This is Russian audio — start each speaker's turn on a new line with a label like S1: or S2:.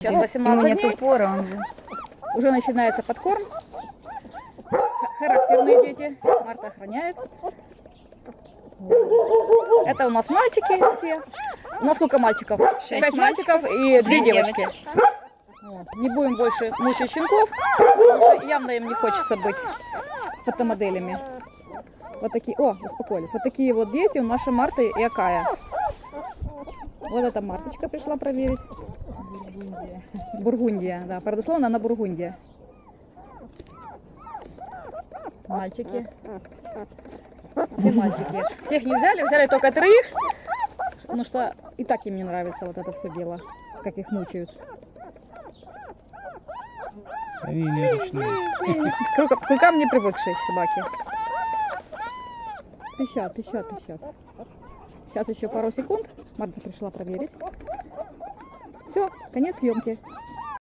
S1: Сейчас 18 дней.
S2: Упора, он...
S1: Уже начинается подкорм. Характерные дети. Марта охраняет. Это у нас мальчики все. У нас сколько мальчиков? 6 мальчиков и 2 девочки. Вот. Не будем больше мучить щенков, потому что явно им не хочется быть фотомоделями. Вот такие, о, успокоились. Вот такие вот дети у нашей Марты и Акая. Вот эта Марточка пришла проверить. Бургундия. Бургундия, да, правдословно она Бургундия. Мальчики. Все мальчики. Всех не взяли, взяли только 3. Потому что и так им не нравится вот это все дело, как их мучают.
S3: Они не ручные.
S1: К рукам не привыкшие собаки. Пищат, пищат, пищат. Сейчас еще пару секунд. Марта пришла проверить. Все, конец съемки.